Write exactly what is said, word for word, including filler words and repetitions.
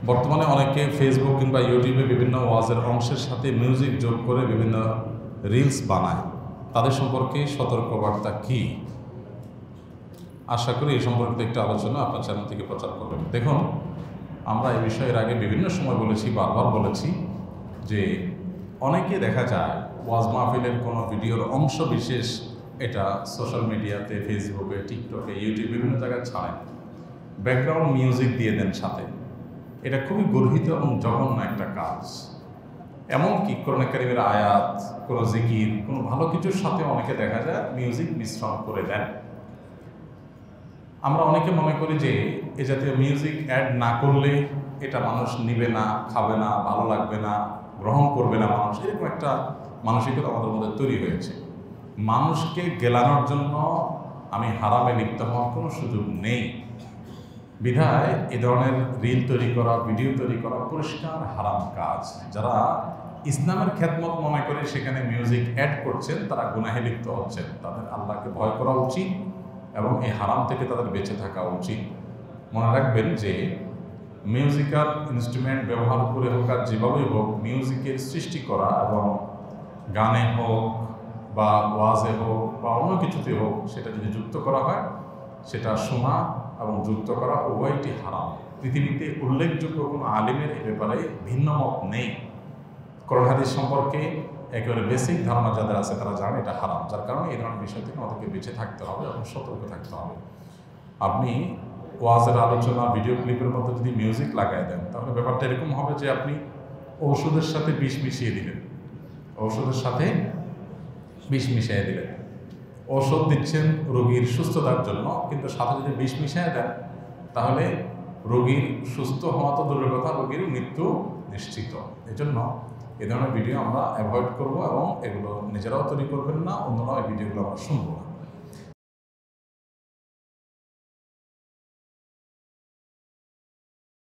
বর্তমানে অনেকে ফেসবুক কিংবা ইউটিউবে বিভিন্ন ওয়াজের অংশের সাথে মিউজিক যোগ করে বিভিন্ন রিলস বানায়। তাদের সম্পর্কে সতর্কবার্তা কী? আশা করি এই সম্পর্কিত একটা আলোচনা আপনার চ্যানেল থেকে প্রচার করবেন। দেখুন, আমরা এই বিষয়ের আগে বিভিন্ন সময় বলেছি, বারবার বলেছি যে অনেকে দেখা যায় ওয়াজ মাহফিলের কোনো ভিডিওর অংশ বিশেষ এটা সোশ্যাল মিডিয়াতে, ফেসবুকে, টিকটকে, ইউটিউবে বিভিন্ন জায়গায় ছাড়েন, ব্যাকগ্রাউন্ড মিউজিক দিয়ে দেন সাথে। এটা খুবই গর্হিত এবং জঘন্য একটা কাজ। এমনকি কোরআন কারীমের আয়াত, কোনো জিকির, কোনো ভালো কিছুর সাথে অনেকে দেখা যায় মিউজিক মিশ্রণ করে দেন। আমরা অনেকে মনে করি যে এ জাতীয় মিউজিক অ্যাড না করলে এটা মানুষ নিবে না, খাবে না, ভালো লাগবে না, গ্রহণ করবে না মানুষ, এরকম একটা মানসিকতা আমাদের মধ্যে তৈরি হয়েছে। মানুষকে গেলানোর জন্য আমি হারামে লিপ্ত হওয়ার কোনো সুযোগ নেই। বিধায় এ ধরনের রিল তৈরি করা, ভিডিও তৈরি করা পরিষ্কার হারাম কাজ। যারা ইসলামের খেদমত মনে করে সেখানে মিউজিক অ্যাড করছেন, তারা গুনাহে লিপ্ত হচ্ছেন। তাদের আল্লাহকে ভয় করা উচিত এবং এই হারাম থেকে তাদের বেঁচে থাকা উচিত। মনে রাখবেন যে মিউজিক্যাল ইনস্ট্রুমেন্ট ব্যবহার করে হোক আর যেভাবেই হোক, মিউজিকের সৃষ্টি করা এবং গানে হোক বা ওয়াজে হোক বা অন্য কিছুতে হোক, সেটা যদি যুক্ত করা হয়, সেটা শোনা এবং যুক্ত করা উভয়টি হারাম। পৃথিবীতে উল্লেখযোগ্য কোনো আলিমের এ ব্যাপারে ভিন্ন মত নেই। কোরআন হাদিস সম্পর্কে একেবারে বেসিক ধারণা যাদের আছে তারা জানে এটা হারাম। যার কারণে এই ধরনের বিষয় থেকে আমাদেরকে বেঁচে থাকতে হবে এবং সতর্ক থাকতে হবে। আপনি ওয়াজের আলোচনা, ভিডিও ক্লিপের মধ্যে যদি মিউজিক লাগাই দেন, তাহলে ব্যাপারটা এরকম হবে যে আপনি ঔষধের সাথে বিষ মিশিয়ে দিলেন। ঔষধের সাথে বিষ মিশিয়ে দিলেন। ঔষধ দিচ্ছেন রোগীর সুস্থতার জন্য, কিন্তু সাথে যদি বিষ মিশিয়ে দেন, তাহলে রোগীর সুস্থ হওয়া তো দূরের কথা, রোগীর মৃত্যু নিশ্চিত। এজন্য এ ধরনের ভিডিও আমরা অ্যাভয়েড করব এবং এগুলো নিজেরাও তৈরি করবেন না, অন্যরাও এই ভিডিওগুলো আমরা শুনবো না।